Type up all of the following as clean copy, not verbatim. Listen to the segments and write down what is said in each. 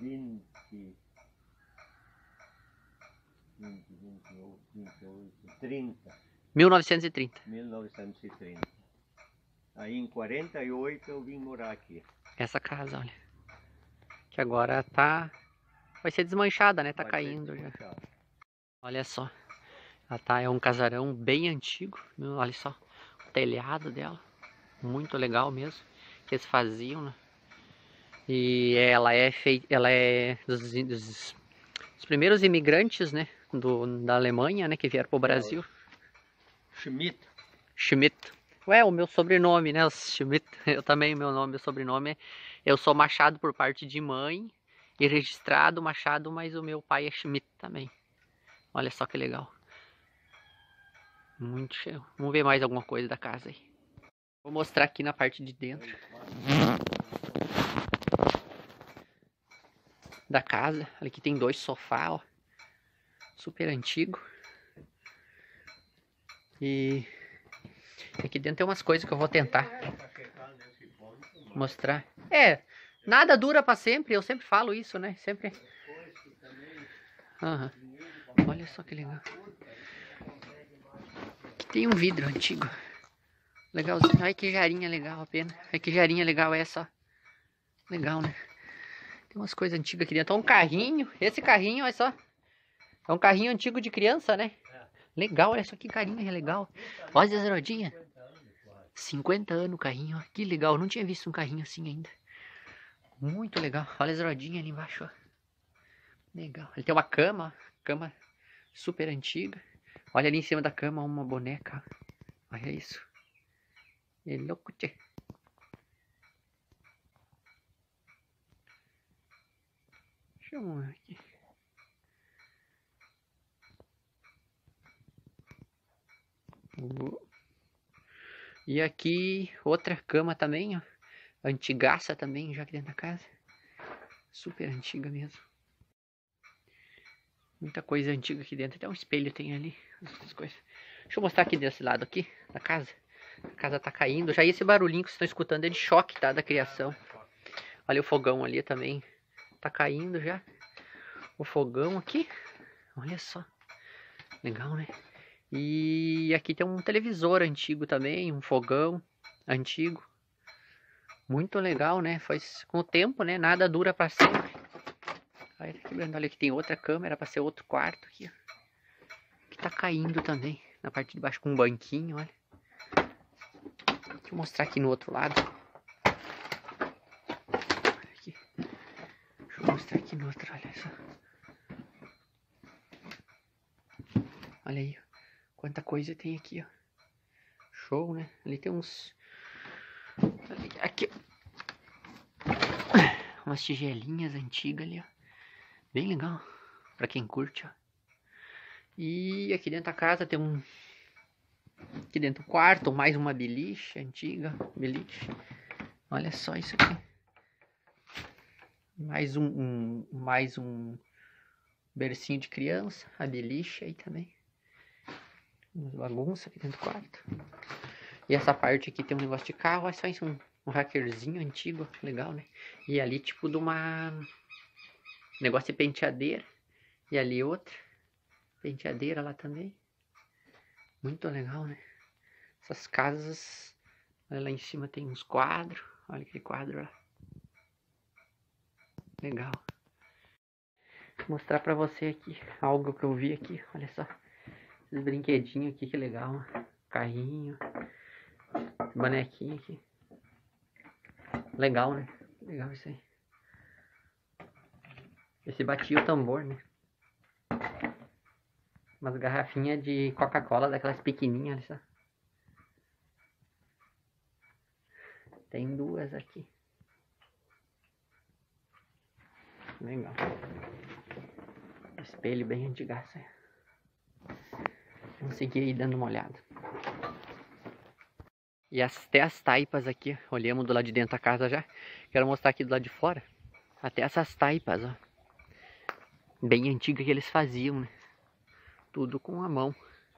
20, 28, 30. 1930. 1930. Aí em 48 eu vim morar aqui. Essa casa, olha. Que agora tá... vai ser desmanchada, né? Tá Vai caindo ser já. desmanchado. Olha só. Ela tá, é um casarão bem antigo. Olha só. O telhado dela. Muito legal mesmo. Que eles faziam, né? E ela é feita... ela é dos primeiros imigrantes, né? Da Alemanha, né? Que vieram pro Brasil. Schmidt. Schmidt. Ué, o meu sobrenome, né? Schmidt. Eu também, meu sobrenome. Eu sou Machado por parte de mãe. E registrado Machado, mas o meu pai é Schmidt também. Olha só que legal. Muito cheio. Vamos ver mais alguma coisa da casa aí. Vou mostrar aqui na parte de dentro da casa. Olha, aqui tem 2 sofás, ó. Super antigo. E aqui dentro tem umas coisas que eu vou tentar mostrar. Nada dura pra sempre, eu sempre falo isso, né? Sempre. Uhum. Olha só que legal. Aqui tem um vidro antigo. Legalzinho. Olha que jarinha legal a pena. Olha que jarinha legal essa, ó. Legal, né? Tem umas coisas antigas aqui dentro. Olha um carrinho. Esse carrinho, olha só. É um carrinho antigo de criança, né? Legal, olha só que carinha legal. Olha as rodinhas. 50 anos o carrinho, ó. Que legal. Não tinha visto um carrinho assim ainda. Muito legal. Olha as rodinhas ali embaixo, ó. Legal. Ele tem uma cama, ó. Cama super antiga. Olha ali em cima da cama uma boneca. Olha isso. É louco, tchê. Deixa eu ver aqui. E aqui outra cama também, ó. Antigaça também, já aqui dentro da casa. Super antiga mesmo. Muita coisa antiga aqui dentro. Até um espelho tem ali. Essas coisas. Deixa eu mostrar aqui desse lado aqui da casa. A casa tá caindo. Já esse barulhinho que vocês estão escutando é de choque, tá? Da criação. Olha o fogão ali também. Tá caindo já. O fogão aqui. Olha só. Legal, né? E aqui tem um televisor antigo também. Um fogão antigo. Muito legal, né? Faz com o tempo, né? Nada dura pra sempre. Aí tá quebrando. Olha, aqui tem outra câmera pra ser outro quarto aqui, ó. Que tá caindo também. Na parte de baixo com um banquinho, olha. Deixa eu mostrar aqui no outro lado. Aqui. Deixa eu mostrar aqui no outro, olha só. Olha aí, ó. Quanta coisa tem aqui, ó. Show, né? Ali tem uns... Aqui. Umas tigelinhas antigas ali, ó. Bem legal. Pra quem curte, ó. E aqui dentro da casa tem um... Aqui dentro do quarto, mais uma beliche antiga. Beliche. Olha só isso aqui. Mais um bercinho de criança. A beliche aí também. Umas bagunças aqui dentro do quarto. E essa parte aqui tem um negócio de carro. É só isso, um hackerzinho antigo. Legal, né? E ali tipo de uma... negócio de penteadeira. E ali outra. Penteadeira lá também. Muito legal, né? Essas casas. Olha lá em cima tem uns quadros. Olha aquele quadro lá. Legal. Vou mostrar pra você aqui algo que eu vi aqui. Olha só. Esses brinquedinhos aqui, que legal. Carrinho. Bonequinho aqui. Legal, né? Legal isso aí. Esse batia o tambor, né? Umas garrafinhas de Coca-Cola, daquelas pequenininhas, olha só. Tem 2 aqui. Legal. Espelho bem antigaço. Vamos seguir aí dando uma olhada. E até as taipas aqui, olhamos do lado de dentro da casa já. Quero mostrar aqui do lado de fora. Até essas taipas, ó. Bem antigas que eles faziam, né? Tudo com a mão.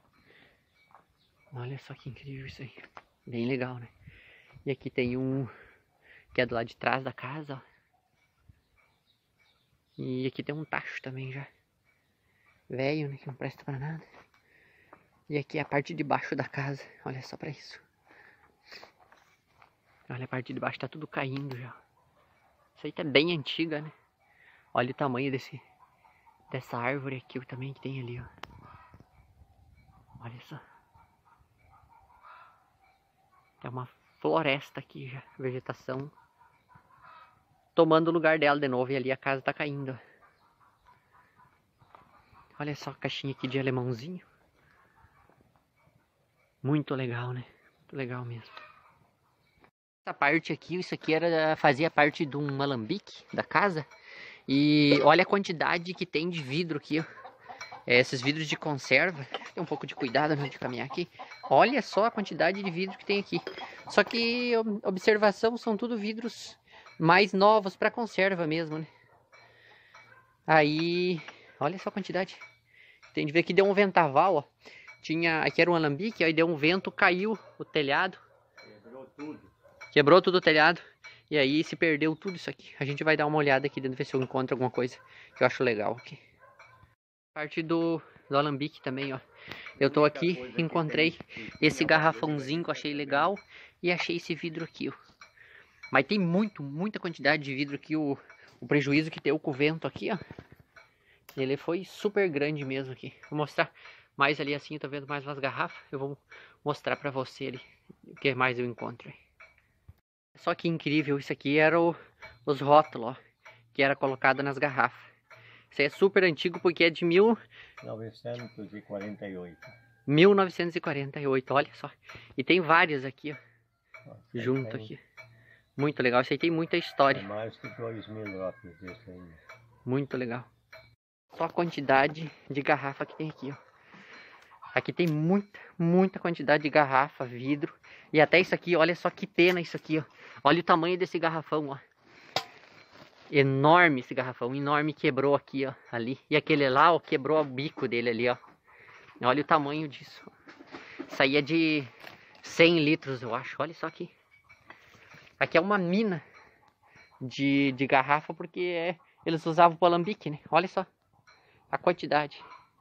Olha só que incrível isso aí. Bem legal, né? E aqui tem um que é do lado de trás da casa, ó. E aqui tem um tacho também já. Velho, né? Que não presta pra nada. E aqui é a parte de baixo da casa. Olha só pra isso. Olha, a parte de baixo tá tudo caindo já. Isso aí tá bem antiga, né? Olha o tamanho dessa árvore aqui também que tem ali, ó. Olha só. Tem uma floresta aqui já. Vegetação tomando o lugar dela de novo. E ali a casa tá caindo. Olha só a caixinha aqui de alemãozinho. Muito legal, né? Muito legal mesmo. Essa parte aqui, isso aqui fazia parte de um alambique da casa. E olha a quantidade que tem de vidro aqui, ó. Esses vidros de conserva. Tem um pouco de cuidado antes de caminhar aqui. Olha só a quantidade de vidro que tem aqui. Só que, observação, são tudo vidros mais novos para conserva mesmo, né? Aí, olha só a quantidade. Tem de ver que deu um ventaval, ó. Aqui era um alambique, aí deu um vento, caiu o telhado. Quebrou tudo. Quebrou tudo o telhado. E aí se perdeu tudo isso aqui. A gente vai dar uma olhada aqui dentro, ver se eu encontro alguma coisa que eu acho legal aqui. Parte do alambique também, ó. Eu tô aqui, encontrei esse garrafãozinho que eu achei legal. E achei esse vidro aqui, ó. Mas tem muita quantidade de vidro aqui. O prejuízo que deu com o vento aqui, ó. Ele foi super grande mesmo aqui. Vou mostrar mais ali assim, eu tô vendo mais umas garrafas. Eu vou mostrar pra você ali o que mais eu encontro aí. Só que incrível, isso aqui era os rótulos, ó, que era colocado nas garrafas. Isso aí é super antigo porque é de 1948. 1948, olha só. E tem vários aqui, ó, junto aqui. Muito legal, isso aí tem muita história. É mais que 2000 rótulos desse aí. Muito legal. Só a quantidade de garrafa que tem aqui, ó. Aqui tem muita quantidade de garrafa, vidro. E até isso aqui, olha só que pena isso aqui, ó. Olha o tamanho desse garrafão, ó. Enorme esse garrafão, enorme, quebrou aqui, ó, ali. E aquele lá, ó, quebrou o bico dele ali, ó. Olha o tamanho disso. Isso aí é de 100 litros, eu acho. Olha só aqui. Aqui é uma mina de garrafa, porque eles usavam o alambique, né? Olha só a quantidade.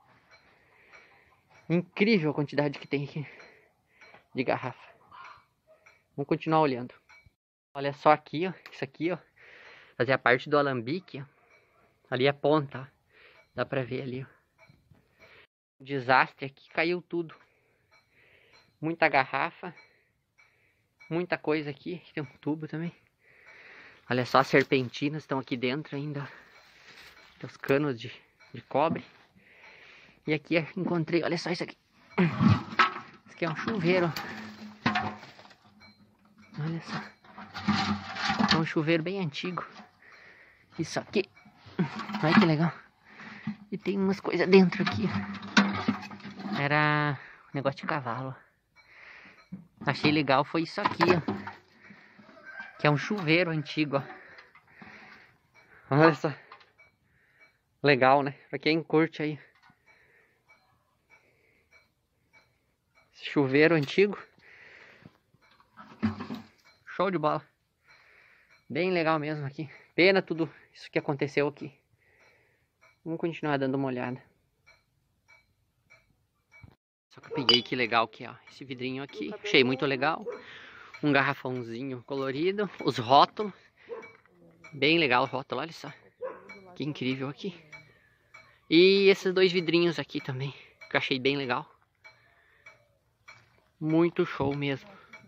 Incrível a quantidade que tem aqui de garrafa. Vamos continuar olhando. Olha só aqui, ó. Isso aqui, ó. Fazia parte do alambique, ó. Ali é a ponta, ó. Dá pra ver ali, ó. Desastre aqui, caiu tudo. Muita garrafa. Muita coisa aqui. Tem um tubo também. Olha só, as serpentinas estão aqui dentro ainda. Tem os canos de cobre. E aqui encontrei, olha só isso aqui. Isso aqui é um chuveiro. Olha só. É um chuveiro bem antigo. Isso aqui. Olha que legal. E tem umas coisas dentro aqui. Era um negócio de cavalo. Achei legal, foi isso aqui, ó. Que é um chuveiro antigo, ó. Olha só. Legal, né? Pra quem curte aí. Esse chuveiro antigo. Show de bola. Bem legal mesmo aqui. Pena tudo isso que aconteceu aqui. Vamos continuar dando uma olhada. Só que eu peguei que legal aqui, ó. Esse vidrinho aqui. Achei muito legal. Um garrafãozinho colorido. Os rótulos. Bem legal o rótulo, olha só. Que incrível aqui. E esses dois vidrinhos aqui também. Que eu achei bem legal. Muito show mesmo.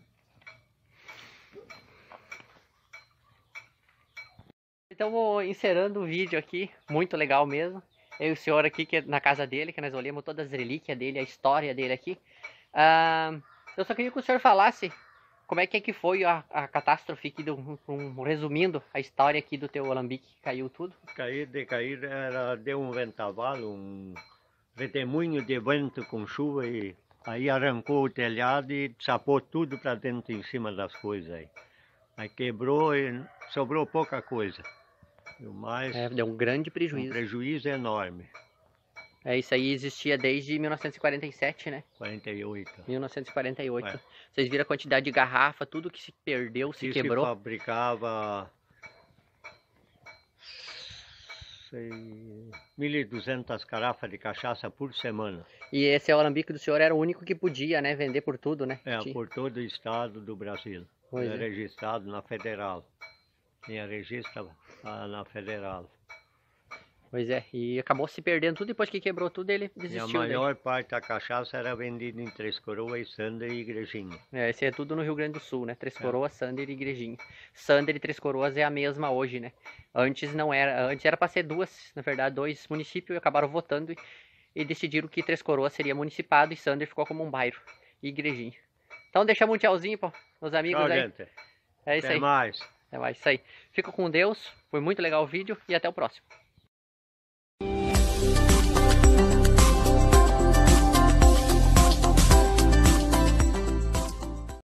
Então vou encerrando o vídeo aqui, muito legal mesmo. Eu e o senhor aqui, que é na casa dele, que nós olhamos todas as relíquias dele, a história dele aqui. Eu só queria que o senhor falasse como é que foi a catástrofe aqui, resumindo a história aqui do teu alambique, que caiu tudo. Cair, deu um vendaval, um redemoinho de vento com chuva e aí arrancou o telhado e sapou tudo para dentro em cima das coisas aí. Aí quebrou e sobrou pouca coisa. Mas deu um grande prejuízo. Um prejuízo enorme. Isso aí existia desde 1947, né? 48. 1948. É. Vocês viram a quantidade de garrafa, tudo que se perdeu, se quebrou. Se fabricava 1.200 garrafas de cachaça por semana. E esse alambique do senhor era o único que podia, né, vender por tudo, né? Por todo o estado do Brasil. Pois É é. registrado na Federal. Tinha registro na Federal. Pois é, e acabou se perdendo tudo, depois que quebrou tudo ele E a desistiu daí. maior parte da cachaça era vendida em Três Coroas, Sander e Igrejinha. Esse é tudo no Rio Grande do Sul, né? Três Coroas, Sander e Igrejinha. Sander e Três Coroas é a mesma hoje, né? Antes não era, antes era para ser duas, na verdade, dois municípios, e acabaram votando e decidiram que Três Coroas seria municipado e Sander ficou como um bairro, e Igrejinha. Então deixamos um tchauzinho para os amigos. Tchau, aí. gente. É isso Até aí. mais. É mais isso aí. Fica com Deus, foi muito legal o vídeo e até o próximo.